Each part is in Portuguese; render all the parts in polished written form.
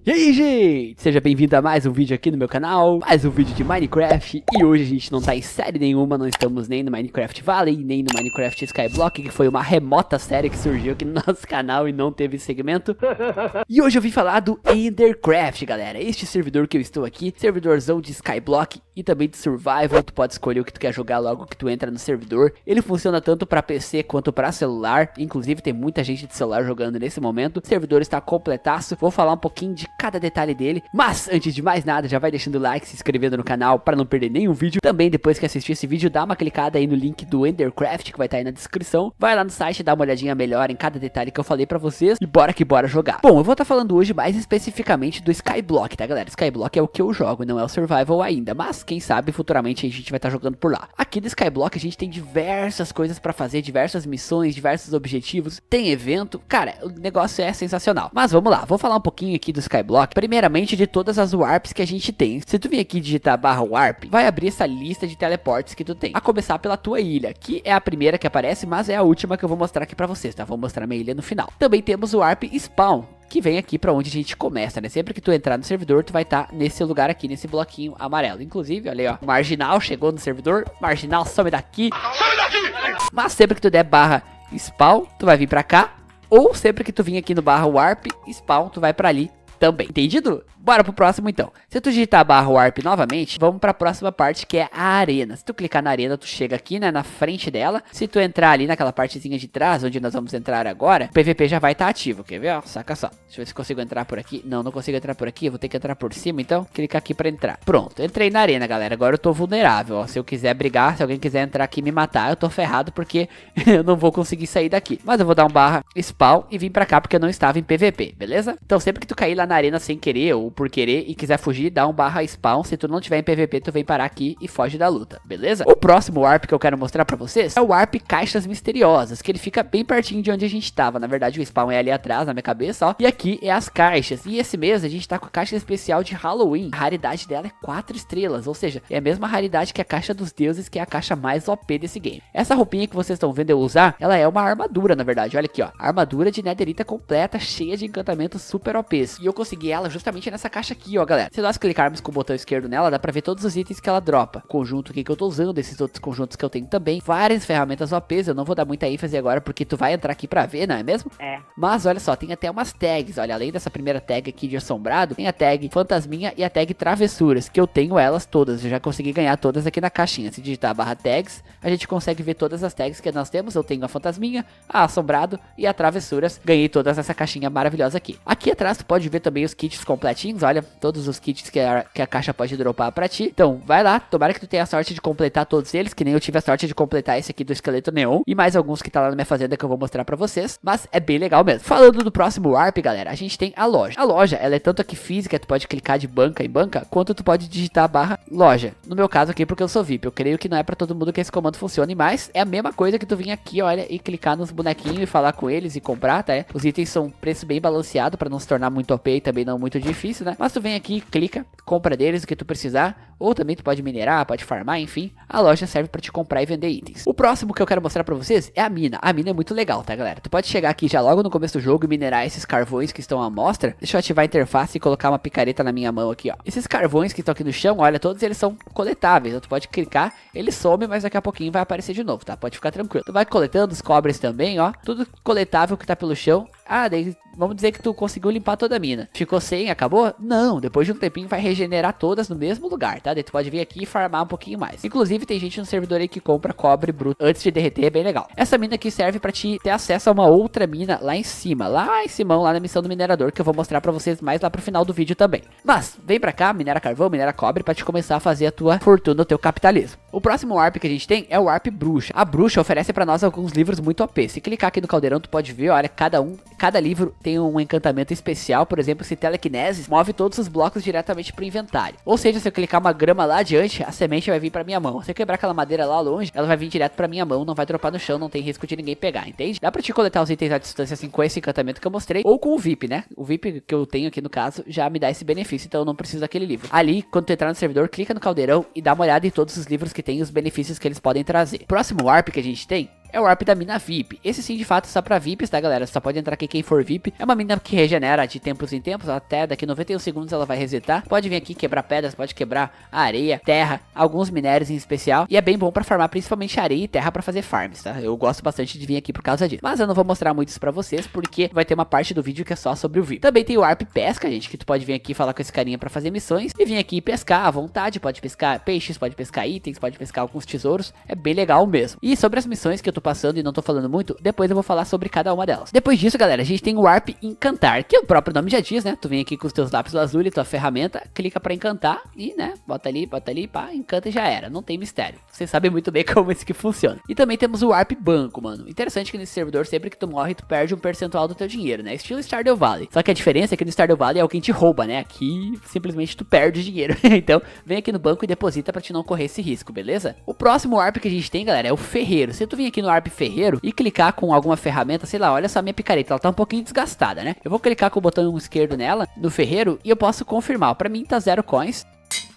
E aí, gente, seja bem-vindo a mais um vídeo aqui no meu canal, mais um vídeo de Minecraft. E hoje a gente não tá em série nenhuma, não estamos nem no Minecraft Valley, nem no Minecraft Skyblock, que foi uma remota série que surgiu aqui no nosso canal e não teve segmento. E hoje eu vim falar do Endercraft, galera, este servidor que eu estou aqui, servidorzão de Skyblock e também de Survival. Tu pode escolher o que tu quer jogar logo que tu entra no servidor. Ele funciona tanto pra PC quanto pra celular, inclusive tem muita gente de celular jogando nesse momento. O servidor está completaço, vou falar um pouquinho de cada detalhe dele, mas antes de mais nada, já vai deixando o like, se inscrevendo no canal para não perder nenhum vídeo. Também depois que assistir esse vídeo, dá uma clicada aí no link do Endercraft que vai estar aí na descrição. Vai lá no site, dá uma olhadinha melhor em cada detalhe que eu falei pra vocês e bora que bora jogar. Bom, eu vou estar falando hoje mais especificamente do Skyblock, tá, galera? Skyblock é o que eu jogo, não é o Survival ainda, mas quem sabe futuramente a gente vai estar jogando por lá. Aqui no Skyblock a gente tem diversas coisas pra fazer, diversas missões, diversos objetivos, tem evento, cara, o negócio é sensacional. Mas vamos lá, vou falar um pouquinho aqui do Skyblock. Primeiramente de todas as warps que a gente tem. Se tu vir aqui digitar /warp, vai abrir essa lista de teleportes que tu tem. A começar pela tua ilha, que é a primeira que aparece, mas é a última que eu vou mostrar aqui pra vocês, tá? Vou mostrar minha ilha no final. Também temos o warp spawn, que vem aqui pra onde a gente começa, né? Sempre que tu entrar no servidor, tu vai estar nesse lugar aqui, nesse bloquinho amarelo. Inclusive, olha aí, ó, Marginal chegou no servidor. Marginal, some daqui. Some daqui! Mas sempre que tu der /spawn, tu vai vir pra cá. Ou sempre que tu vir aqui no /warp spawn, tu vai pra ali também. Entendido? Bora pro próximo então. Se tu digitar /warp novamente, vamos pra próxima parte, que é a arena. Se tu clicar na arena, tu chega aqui, né, na frente dela. Se tu entrar ali naquela partezinha de trás, onde nós vamos entrar agora, o PVP já vai estar ativo, quer ver? Ó, saca só. Deixa eu ver se consigo entrar por aqui. Não consigo entrar por aqui, eu vou ter que entrar por cima, então clicar aqui pra entrar. Pronto, entrei na arena, galera. Agora eu tô vulnerável, ó. Se eu quiser brigar, se alguém quiser entrar aqui e me matar, eu tô ferrado, porque eu não vou conseguir sair daqui. Mas eu vou dar um /spawn e vim pra cá, porque eu não estava em PVP, beleza? Então sempre que tu cair lá na arena sem querer ou por querer e quiser fugir, dá um /spawn. Se tu não tiver em PVP, tu vem parar aqui e foge da luta, beleza? O próximo warp que eu quero mostrar pra vocês é o warp Caixas Misteriosas, que ele fica bem pertinho de onde a gente tava. Na verdade, o spawn é ali atrás, na minha cabeça, ó. E aqui é as caixas. E esse mês a gente tá com a caixa especial de Halloween. A raridade dela é 4 estrelas, ou seja, é a mesma raridade que a caixa dos deuses, que é a caixa mais OP desse game. Essa roupinha que vocês estão vendo eu usar, ela é uma armadura, na verdade. Olha aqui, ó. Armadura de netherita completa, cheia de encantamentos super OPs. E eu consegui ela justamente nessa caixa aqui, ó, galera. Se nós clicarmos com o botão esquerdo nela, dá pra ver todos os itens que ela dropa. O conjunto aqui que eu tô usando, esses outros conjuntos que eu tenho também. Várias ferramentas OPs, eu não vou dar muita ênfase agora, porque tu vai entrar aqui pra ver, não é mesmo? É. Mas olha só, tem até umas tags, olha, além dessa primeira tag aqui de assombrado, tem a tag fantasminha e a tag travessuras, que eu tenho elas todas. Eu já consegui ganhar todas aqui na caixinha. Se digitar /tags, a gente consegue ver todas as tags que nós temos. Eu tenho a fantasminha, a assombrado e a travessuras. Ganhei todas nessa caixinha maravilhosa aqui. Aqui atrás tu pode ver também os kits completinhos, olha, todos os kits que a caixa pode dropar pra ti. Então, vai lá, tomara que tu tenha a sorte de completar todos eles, que nem eu tive a sorte de completar esse aqui do esqueleto neon, e mais alguns que tá lá na minha fazenda que eu vou mostrar pra vocês, mas é bem legal mesmo. Falando do próximo warp, galera, a gente tem a loja. A loja, ela é tanto aqui física, tu pode clicar de banca em banca, quanto tu pode digitar /loja. No meu caso aqui, porque eu sou VIP, eu creio que não é pra todo mundo que esse comando funcione, mas é a mesma coisa que tu vir aqui, olha, e clicar nos bonequinhos e falar com eles e comprar, tá? Os itens são preço bem balanceado, pra não se tornar muito OP e também não muito difícil, né? Mas tu vem aqui, clica, compra deles o que tu precisar, ou também tu pode minerar, pode farmar, enfim, a loja serve pra te comprar e vender itens. O próximo que eu quero mostrar pra vocês é a mina. A mina é muito legal, tá, galera? Tu pode chegar aqui já logo no começo do jogo e minerar esses carvões que estão à mostra. Deixa eu ativar a interface e colocar uma picareta na minha mão aqui, ó. Esses carvões que estão aqui no chão, olha, todos eles são coletáveis. Então tu pode clicar, ele some, mas daqui a pouquinho vai aparecer de novo, tá? Pode ficar tranquilo. Tu vai coletando os cobres também, ó. Tudo coletável que tá pelo chão. Ah, daí vamos dizer que tu conseguiu limpar toda a mina. Ficou sem, acabou? Não, depois de um tempinho vai regenerar todas no mesmo lugar, tá? Daí tu pode vir aqui e farmar um pouquinho mais. Inclusive tem gente no servidor aí que compra cobre bruto antes de derreter, é bem legal. Essa mina aqui serve pra te ter acesso a uma outra mina lá em cima, lá na missão do minerador, que eu vou mostrar pra vocês mais lá pro final do vídeo também. Mas, vem pra cá, minera carvão, minera cobre, pra te começar a fazer a tua fortuna, o teu capitalismo. O próximo warp que a gente tem é o warp bruxa. A bruxa oferece pra nós alguns livros muito OP. Se clicar aqui no caldeirão, tu pode ver, olha, cada livro tem um encantamento especial. Por exemplo, se telekinesis move todos os blocos diretamente pro inventário. Ou seja, se eu clicar uma grama lá adiante, a semente vai vir pra minha mão. Se eu quebrar aquela madeira lá longe, ela vai vir direto pra minha mão, não vai dropar no chão, não tem risco de ninguém pegar, entende? Dá pra te coletar os itens à distância assim com esse encantamento que eu mostrei, ou com o VIP, né? O VIP que eu tenho aqui no caso já me dá esse benefício, então eu não preciso daquele livro. Ali, quando tu entrar no servidor, clica no caldeirão e dá uma olhada em todos os livros que tem e os benefícios que eles podem trazer. O próximo warp que a gente tem é o warp da mina VIP. Esse sim, de fato, só pra VIPs, tá, galera? Só pode entrar aqui quem for VIP. É uma mina que regenera de tempos em tempos, até daqui 91 segundos ela vai resetar. Pode vir aqui quebrar pedras, pode quebrar areia, terra, alguns minérios em especial. E é bem bom pra farmar principalmente areia e terra pra fazer farms, tá? Eu gosto bastante de vir aqui por causa disso. Mas eu não vou mostrar muito isso pra vocês, porque vai ter uma parte do vídeo que é só sobre o VIP. Também tem o warp pesca, gente, que tu pode vir aqui falar com esse carinha pra fazer missões. E vir aqui pescar à vontade, pode pescar peixes, pode pescar itens, pode pescar alguns tesouros. É bem legal mesmo. E sobre as missões que eu tô passando e não tô falando muito, depois eu vou falar sobre cada uma delas. Depois disso, galera, a gente tem o warp encantar, que o próprio nome já diz, né? Tu vem aqui com os teus lápis lazuli, tua ferramenta, clica pra encantar e, né, bota ali, pá, encanta e já era. Não tem mistério. Vocês sabem muito bem como isso que funciona. E também temos o warp banco, mano. Interessante que nesse servidor, sempre que tu morre, tu perde um percentual do teu dinheiro, né? Estilo Stardew Valley. Só que a diferença é que no Stardew Valley é alguém te rouba, né? Aqui, simplesmente tu perde dinheiro. Então, vem aqui no banco e deposita pra te não correr esse risco, beleza? O próximo warp que a gente tem, galera, é o ferreiro. Se tu vir aqui no warp ferreiro e clicar com alguma ferramenta, sei lá, olha só a minha picareta, ela tá um pouquinho desgastada, né? Eu vou clicar com o botão esquerdo nela, no ferreiro, e eu posso confirmar. Pra mim tá 0 coins.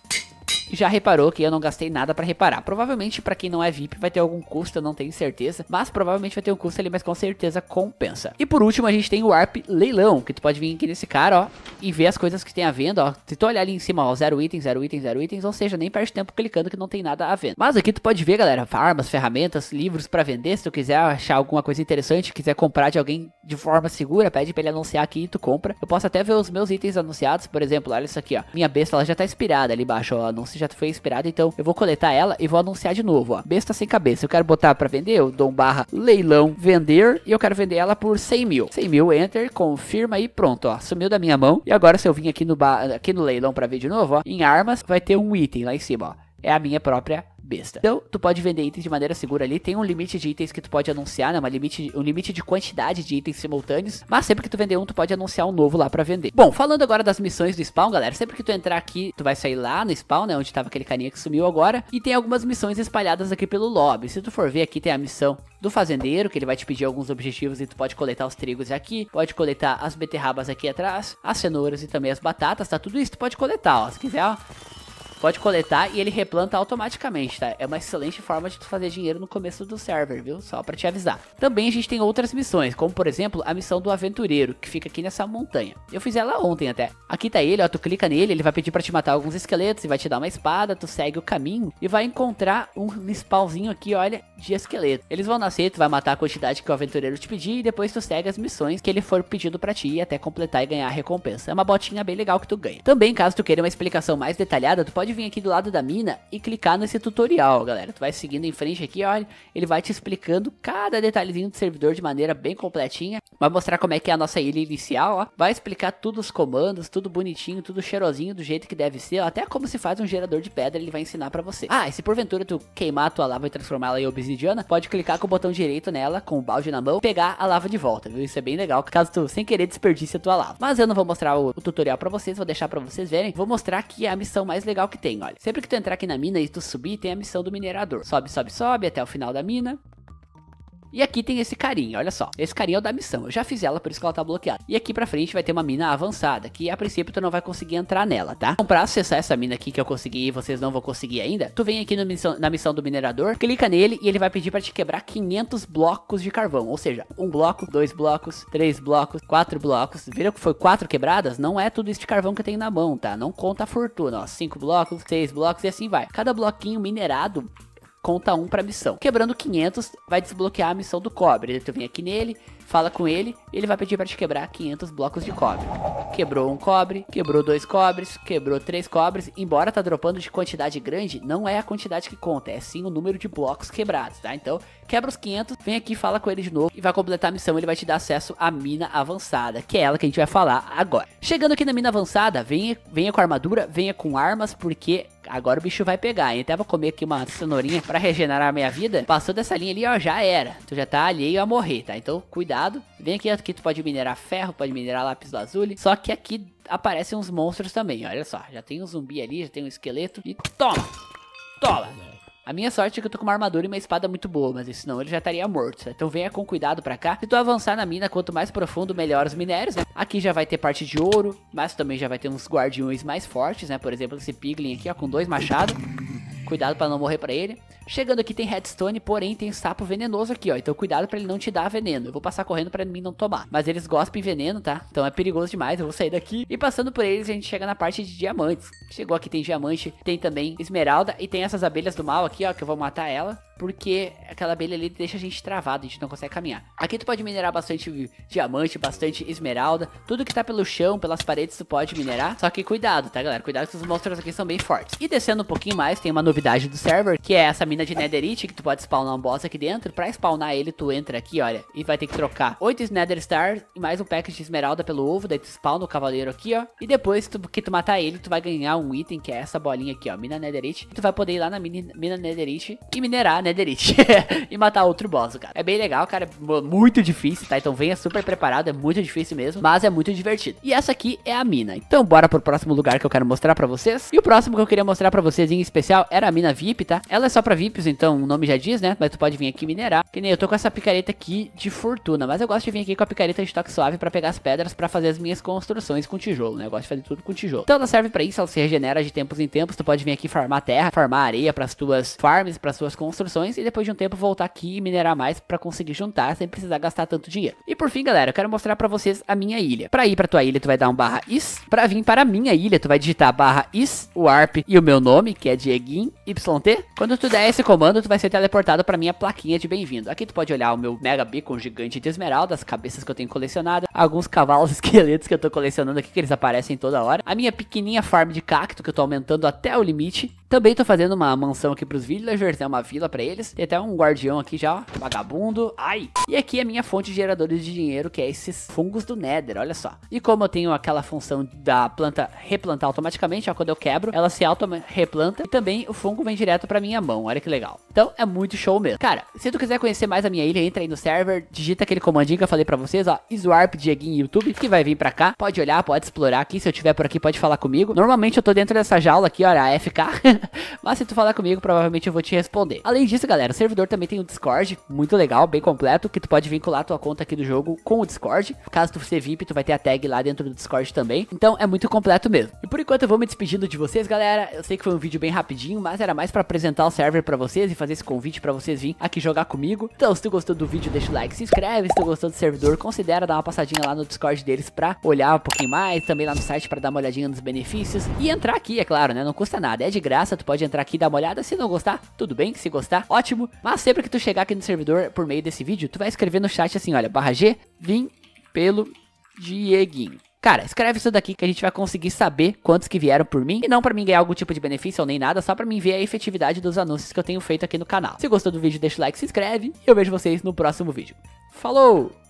Já reparou que eu não gastei nada pra reparar. Provavelmente pra quem não é VIP vai ter algum custo, eu não tenho certeza. Mas provavelmente vai ter um custo ali, mas com certeza compensa. E por último a gente tem o warp leilão, que tu pode vir aqui nesse cara, ó, e ver as coisas que tem à venda, ó. Se tu olhar ali em cima, ó, 0 itens, 0 itens, 0 itens, ou seja, nem perde tempo clicando que não tem nada à venda. Mas aqui tu pode ver, galera, armas, ferramentas, livros pra vender. Se tu quiser achar alguma coisa interessante, quiser comprar de alguém de forma segura, pede pra ele anunciar aqui e tu compra. Eu posso até ver os meus itens anunciados, por exemplo, olha isso aqui, ó. Minha besta, ela já tá inspirada ali embaixo, ó, anúncio já foi inspirado, então eu vou coletar ela e vou anunciar de novo, ó. Besta sem cabeça, eu quero botar pra vender, eu dou um barra leilão vender e eu quero vender ela por 100 mil. 100 mil, enter, confirma e pronto, ó, sumiu da minha mão. E agora se eu vim aqui no leilão pra ver de novo, ó, em armas vai ter um item lá em cima, ó. É a minha própria besta. Então, tu pode vender itens de maneira segura ali. Tem um limite de itens que tu pode anunciar, né? Um limite de quantidade de itens simultâneos. Mas sempre que tu vender um, tu pode anunciar um novo lá pra vender. Bom, falando agora das missões do spawn, galera. Sempre que tu entrar aqui, tu vai sair lá no spawn, né? Onde tava aquele carinha que sumiu agora. E tem algumas missões espalhadas aqui pelo lobby. Se tu for ver aqui, tem a missão do fazendeiro, que ele vai te pedir alguns objetivos e tu pode coletar os trigos aqui. Pode coletar as beterrabas aqui atrás, as cenouras e também as batatas, tá? Tudo isso tu pode coletar, ó. Se quiser, ó, pode coletar e ele replanta automaticamente, tá? É uma excelente forma de tu fazer dinheiro no começo do server, viu? Só pra te avisar. Também a gente tem outras missões, como por exemplo, a missão do aventureiro, que fica aqui nessa montanha. Eu fiz ela ontem até. Aqui tá ele, ó, tu clica nele, ele vai pedir pra te matar alguns esqueletos e vai te dar uma espada, tu segue o caminho e vai encontrar um spawnzinho aqui, olha, de esqueleto. Eles vão nascer, tu vai matar a quantidade que o aventureiro te pedir e depois tu segue as missões que ele for pedindo pra ti até completar e ganhar a recompensa. É uma botinha bem legal que tu ganha. Também, caso tu queira uma explicação mais detalhada, tu pode vir aqui do lado da mina e clicar nesse tutorial, galera. Tu vai seguindo em frente aqui, olha, ele vai te explicando cada detalhezinho do servidor de maneira bem completinha. Vai mostrar como é que é a nossa ilha inicial, ó. Vai explicar tudo os comandos, tudo bonitinho, tudo cheirosinho do jeito que deve ser, ó. Até como se faz um gerador de pedra, ele vai ensinar pra você. Ah, e se porventura tu queimar a tua lava e transformar ela em obsidiana, pode clicar com o botão direito nela, com o balde na mão, pegar a lava de volta, viu? Isso é bem legal, caso tu, sem querer, desperdice a tua lava. Mas eu não vou mostrar o tutorial pra vocês, vou deixar pra vocês verem. Vou mostrar aqui a missão mais legal que tem, olha. Sempre que tu entrar aqui na mina e tu subir, tem a missão do minerador. Sobe, sobe, sobe até o final da mina. E aqui tem esse carinha, olha só. Esse carinha é o da missão. Eu já fiz ela, por isso que ela tá bloqueada. E aqui pra frente vai ter uma mina avançada, que a princípio tu não vai conseguir entrar nela, tá? Então pra acessar essa mina aqui que eu consegui e vocês não vão conseguir ainda, tu vem aqui na missão do minerador, clica nele e ele vai pedir pra te quebrar 500 blocos de carvão. Ou seja, 1 bloco, 2 blocos, 3 blocos, 4 blocos. Viram que foi 4 quebradas? Não é tudo isso de carvão que eu tenho na mão, tá? Não conta a fortuna, ó. 5 blocos, 6 blocos e assim vai. Cada bloquinho minerado conta 1 pra missão. Quebrando 500, vai desbloquear a missão do cobre. Tu vem aqui nele, fala com ele, ele vai pedir pra te quebrar 500 blocos de cobre. Quebrou 1 cobre, quebrou 2 cobres, quebrou 3 cobres. Embora tá dropando de quantidade grande, não é a quantidade que conta, é sim o número de blocos quebrados, tá? Então, quebra os 500, vem aqui, fala com ele de novo e vai completar a missão. Ele vai te dar acesso à mina avançada, que é ela que a gente vai falar agora. Chegando aqui na mina avançada, venha com armadura, venha com armas, porque agora o bicho vai pegar, hein? Até vou comer aqui uma cenourinha pra regenerar a minha vida. Passou dessa linha ali, ó, já era. Tu já tá alheio a morrer, tá? Então, cuidado. Vem aqui tu pode minerar ferro, pode minerar lápis lazuli. Só que aqui aparecem uns monstros também, olha só. Já tem um zumbi ali, já tem um esqueleto. E toma! Toma! A minha sorte é que eu tô com uma armadura e uma espada muito boa, mas senão ele já estaria morto. Então venha com cuidado pra cá. Se tu avançar na mina, quanto mais profundo, melhor os minérios, né? Aqui já vai ter parte de ouro, mas também já vai ter uns guardiões mais fortes, né? Por exemplo, esse piglin aqui, ó, com 2 machados. Cuidado pra não morrer pra ele. Chegando aqui tem redstone, porém tem sapo venenoso aqui, ó. Então cuidado pra ele não te dar veneno. Eu vou passar correndo pra mim não tomar. Mas eles gospem veneno, tá? Então é perigoso demais, eu vou sair daqui. E passando por eles, a gente chega na parte de diamantes. Chegou aqui, tem diamante, tem também esmeralda. E tem essas abelhas do mal aqui, ó, que eu vou matar ela. Porque aquela abelha ali deixa a gente travado, a gente não consegue caminhar. Aqui tu pode minerar bastante diamante, bastante esmeralda. Tudo que tá pelo chão, pelas paredes, tu pode minerar. Só que cuidado, tá, galera? Cuidado que os monstros aqui são bem fortes. E descendo um pouquinho mais, tem uma novidade do server, que é essa mina de netherite, que tu pode spawnar um boss aqui dentro. Pra spawnar ele, tu entra aqui, olha, e vai ter que trocar 8 nether stars e mais um pack de esmeralda pelo ovo. Daí tu spawna o cavaleiro aqui, ó. E depois que tu matar ele, tu vai ganhar um item, que é essa bolinha aqui, ó, mina netherite. E tu vai poder ir lá na mina netherite e minerar netherite. E matar outro boss, cara. É bem legal, cara. É muito difícil, tá? Então venha super preparado. É muito difícil mesmo, mas é muito divertido. E essa aqui é a mina. Então bora pro próximo lugar que eu quero mostrar pra vocês. E o próximo que eu queria mostrar pra vocês em especial era a mina VIP, tá? Ela é só pra VIPs, então o nome já diz, né? Mas tu pode vir aqui minerar. Que nem eu tô com essa picareta aqui de fortuna, mas eu gosto de vir aqui com a picareta de toque suave pra pegar as pedras pra fazer as minhas construções com tijolo, né? Eu gosto de fazer tudo com tijolo. Então ela serve pra isso, ela se regenera de tempos em tempos. Tu pode vir aqui farmar terra, farmar areia pras tuas farms, pras tuas construções. E depois de um tempo voltar aqui e minerar mais pra conseguir juntar sem precisar gastar tanto dinheiro. E por fim, galera, eu quero mostrar pra vocês a minha ilha. Pra ir pra tua ilha, tu vai dar um /is. Pra vir para a minha ilha, tu vai digitar /is, o warp e o meu nome, que é Dieguinho, YT. Quando tu der esse comando, tu vai ser teleportado pra minha plaquinha de bem-vindo. Aqui tu pode olhar o meu mega beacon gigante de esmeralda, as cabeças que eu tenho colecionado, alguns cavalos esqueletos que eu tô colecionando aqui, que eles aparecem toda hora. A minha pequenininha farm de cacto, que eu tô aumentando até o limite. Também tô fazendo uma mansão aqui pros villagers, né, uma vila pra eles. Tem até um guardião aqui já, ó, vagabundo. Ai! E aqui é a minha fonte de geradores de dinheiro, que é esses fungos do Nether, olha só. E como eu tenho aquela função da planta replantar automaticamente, ó, quando eu quebro, ela se auto-replanta. E também o fungo vem direto pra minha mão, olha que legal. Então é muito show mesmo. Cara, se tu quiser conhecer mais a minha ilha, entra aí no server, digita aquele comandinho que eu falei pra vocês, ó, Iswarp Dieguinho YouTube, que vai vir pra cá. Pode olhar, pode explorar aqui, se eu tiver por aqui pode falar comigo. Normalmente eu tô dentro dessa jaula aqui, ó, a AFK. Mas se tu falar comigo, provavelmente eu vou te responder. Além disso, galera, o servidor também tem um Discord, muito legal, bem completo, que tu pode vincular a tua conta aqui do jogo com o Discord. Caso tu ser VIP, tu vai ter a tag lá dentro do Discord também. Então é muito completo mesmo. E por enquanto eu vou me despedindo de vocês, galera. Eu sei que foi um vídeo bem rapidinho, mas era mais pra apresentar o server pra vocês e fazer esse convite pra vocês virem aqui jogar comigo. Então se tu gostou do vídeo, deixa o like, se inscreve. Se tu gostou do servidor, considera dar uma passadinha lá no Discord deles pra olhar um pouquinho mais. Também lá no site pra dar uma olhadinha nos benefícios. E entrar aqui, é claro, né? Não custa nada, é de graça, tu pode entrar aqui e dar uma olhada. Se não gostar, tudo bem, se gostar, ótimo. Mas sempre que tu chegar aqui no servidor por meio desse vídeo, tu vai escrever no chat assim, olha, /G, vim pelo Dieguinho. Cara, escreve isso daqui que a gente vai conseguir saber quantos que vieram por mim. E não pra mim ganhar algum tipo de benefício ou nem nada, só pra mim ver a efetividade dos anúncios que eu tenho feito aqui no canal. Se gostou do vídeo, deixa o like, se inscreve. E eu vejo vocês no próximo vídeo. Falou!